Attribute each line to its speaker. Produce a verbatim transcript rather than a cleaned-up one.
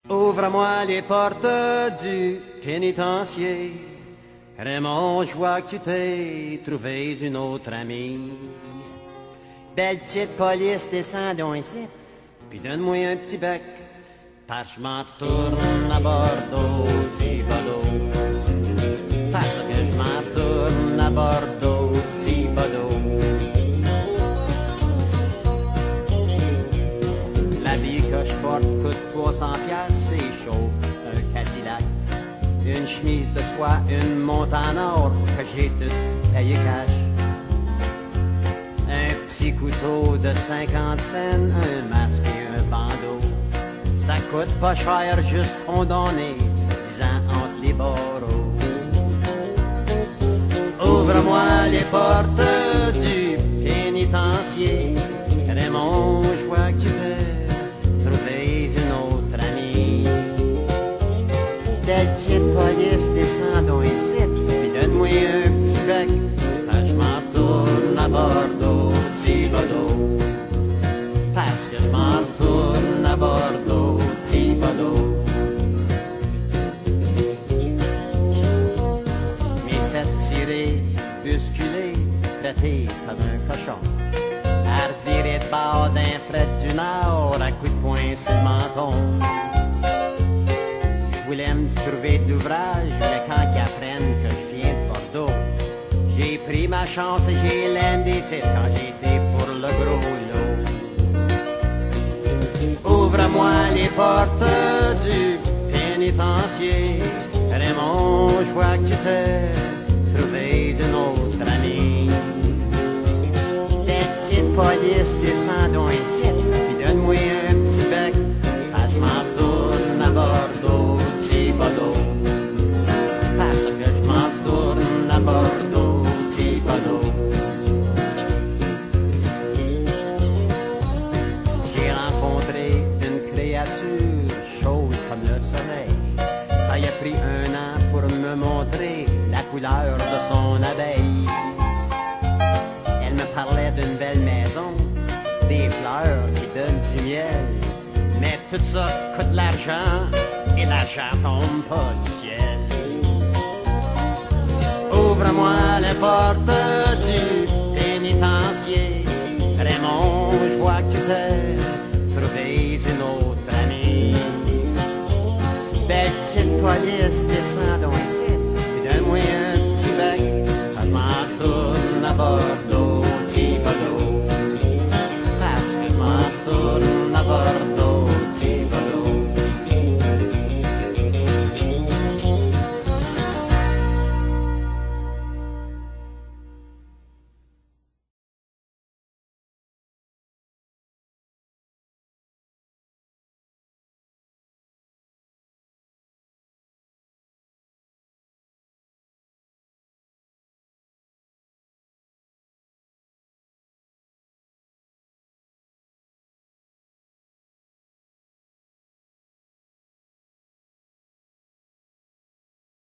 Speaker 1: Ouvre-moi les portes du pénitencier. Raymond, je vois que tu t'es trouvé une autre amie. Belle petite police, descends donc ici, puis donne-moi un petit bec, parce que je m'en retourne à Bordeaux, Thibodeau. Parce que je m'en retourne à Bordeaux, Thibodeau. L'habit que je porte coûte trois cents piastres et chauffe un Cadillac. Une chemise de soie, une montre en or que j'ai tout payé cash. Un petit couteau de cinquante cents, un masque et un bandeau. Ça coûte pas cher, juste condamné, dix ans entre les barreaux. Ouvre-moi les portes du pénitencier. Raymond, je vois que tu veux trouver une autre amie. Belle petite police, descends donc ici, puis donne-moi un petit bec, quand je m'en retourne à Bordeaux, Thibodeau. Parce que je m'en retourne à Bordeaux, Thibodeau. M'ai fait tirer, bousculer, traiter comme un cochon. À revirer de bord d'un fret du Nord, à coups de poing sur le menton. Je voulais me trouver de l'ouvrage, mais quand qu'ils apprennent que je viens de Bordeaux, j'ai pris ma chance et j'ai landé, c'est quand j'étais pour le gros lot. Ouvre-moi les portes du pénitencier. Raymond, je vois que tu t'es trouvé une autre amie. Des petites polices, descends donc ici, puis donne-moi un petit bec, ah, je m'en retourne à Bordeaux, Thibodeau. Parce que je m'en retourne à Bordeaux, Thibodeau. J'ai rencontré une créature chaude comme le soleil. Ça y a pris un an pour me montrer la couleur de son abeille. Elle me parlait d'une belle maison, des fleurs qui donnent du miel. Mais tout ça coûte l'argent, et l'argent tombe pas du ciel. Ouvre-moi les portes